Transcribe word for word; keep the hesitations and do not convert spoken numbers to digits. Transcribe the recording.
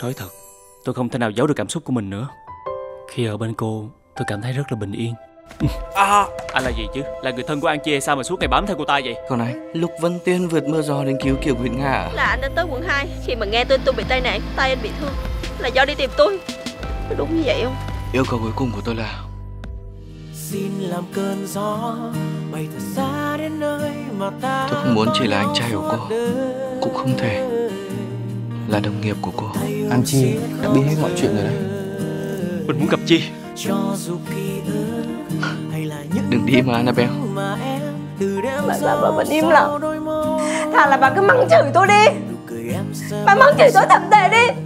thối thật. Tôi không thể nào giấu được cảm xúc của mình nữa. Khi ở bên cô, tôi cảm thấy rất là bình yên. À, anh là gì chứ? Là người thân của An Chi hay sao mà suốt ngày bám theo cô ta vậy? Còn anh, Lục Vân Tiên vượt mưa gió đến cứu Kiều Nguyệt Nga à? Là anh đã tới quận hai. Khi mà nghe tin tôi bị tai nạn, tay anh bị thương, là do đi tìm tôi. Có đúng như vậy không? Yêu cầu cuối cùng của tôi là xin làm cơn gió bay thật xa đến nơi mà ta. Tôi không muốn chỉ là anh trai của cô, cũng không thể là đồng nghiệp của cô. An Chi đã biết hết mọi chuyện rồi đấy. Mình muốn gặp Chi. Đừng đi mà Annabelle. Mà bà, bà vẫn im lặng. Thà là bà cứ mắng chửi tôi đi. Bà mắng chửi tôi thậm tệ đi.